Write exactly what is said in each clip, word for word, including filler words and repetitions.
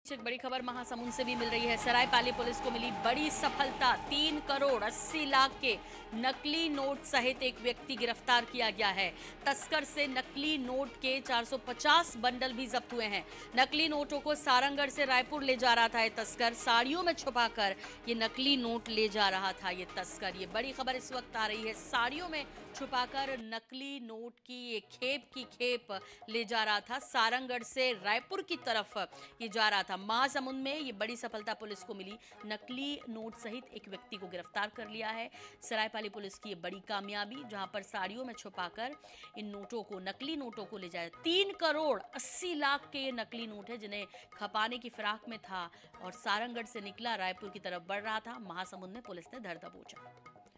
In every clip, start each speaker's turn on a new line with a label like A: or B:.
A: बीच एक बड़ी खबर महासमुंद से भी मिल रही है। सरायपाली पुलिस को मिली बड़ी सफलता। तीन करोड़ अस्सी लाख के नकली नोट सहित एक व्यक्ति गिरफ्तार किया गया है। तस्कर से नकली नोट के चार सौ पचास बंडल भी जब्त हुए हैं। नकली नोटों को सारंगढ़ से रायपुर ले जा रहा था ये तस्कर। साड़ियों में छुपाकर ये नकली नोट ले जा रहा था ये तस्कर। ये बड़ी खबर इस वक्त आ रही है। साड़ियों में छुपाकर नकली नोट की ये खेप की खेप ले जा रहा था। सारंगढ़ से रायपुर की तरफ ये जा रहा था। महासमुंद में ये बड़ी सफलता पुलिस को मिली। नकली नोट सहित एक व्यक्ति को गिरफ्तार कर लिया है। सरायपाली पुलिस की ये बड़ी कामयाबी, जहां पर साड़ियों में छुपाकर इन नोटों को, नकली नोटों को ले जाए। तीन करोड़ अस्सी लाख के ये नकली नोट है जिन्हें खपाने की फिराक में था और सारंगढ़ से निकला, रायपुर की तरफ बढ़ रहा था। महासमुंद में पुलिस ने धर दबोचा।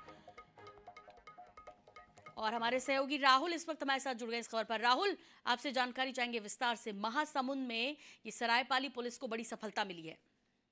A: और हमारे सहयोगी राहुल इस वक्त हमारे साथ जुड़ गए इस खबर पर। राहुल, आपसे जानकारी चाहेंगे विस्तार से। महासमुंद में ये सरायपाली पुलिस को बड़ी सफलता मिली है।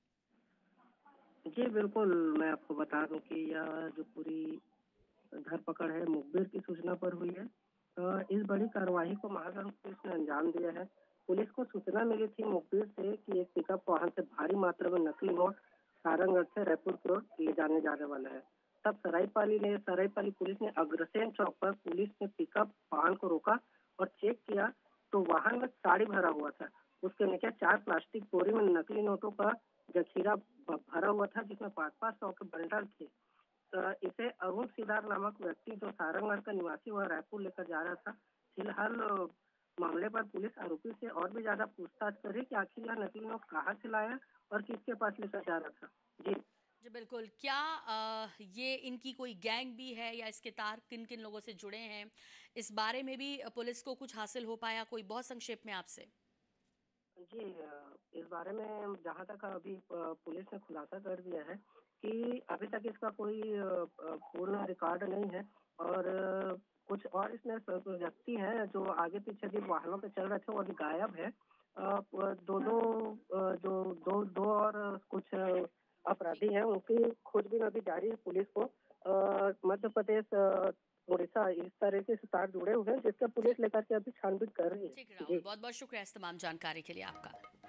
B: जी बिल्कुल, मैं आपको बता दूं कि यह जो पूरी धरपकड़ है मुखबिर की सूचना पर हुई है। अ, इस बड़ी कार्रवाई को महासमुंद पुलिस ने अंजाम दिया है। पुलिस को सूचना मिली थी मुखबिर से कि एक पिकअप वाहन से भारी मात्रा में नकली नोट सारंगढ़ से रायपुर की ओर ले जाने जाने वाला है। तब सरायपाली ने सरायपाली पुलिस ने अग्रसेन चौक पर पुलिस ने पिकअप वाहन को रोका और चेक किया तो वाहन में साड़ी भरा हुआ था। उसके नीचे चार प्लास्टिक बोरी में नकली नोटों का जखीरा भरा हुआ था, जिसमें पाँच पाँच सौ के बंडल थे। अ, इसे अरुण सिदार नामक व्यक्ति जो सारंगढ़ का निवासी वह रायपुर लेकर जा रहा था। फिलहाल अ, मामले पर पुलिस आरोपी से और भी ज्यादा पूछताछ कर रही कि आखिर यह नकली नोट कहाँ से लाया और किसके पास लेकर जा रहा था। जी
A: जी बिल्कुल। क्या आ, ये इनकी कोई गैंग भी है या इसके तार किन किन लोगों से जुड़े हैं, इस बारे में भी पुलिस को कुछ हासिल हो पाया कोई? बहुत संक्षेप में आपसे।
B: जी अ, इस बारे में जहाँ तक अभी अ, पुलिस ने खुलासा कर दिया है कि अभी तक इसका कोई अ, अ, पूर्ण रिकॉर्ड नहीं है और अ, कुछ और इसमें स- व्यक्ति हैं जो आगे पीछे भी वाहनों पे चल रहे थे, वो अभी गायब है। अ, प- दोनों अ, जो दो दो और कुछ अ,
A: ठीक।
B: अपराधी हैं, उनकी खोजबीन अभी जारी है। पुलिस को अ, मध्य प्रदेश, अ, उड़ीसा, इस तरीके से तार जुड़े हुए हैं, जिसका पुलिस
A: ठीक।
B: लेकर के अभी छानबीन कर रही है।
A: ठीक राहुल,
B: जी
A: बहुत बहुत शुक्रिया इस तमाम जानकारी के लिए आपका।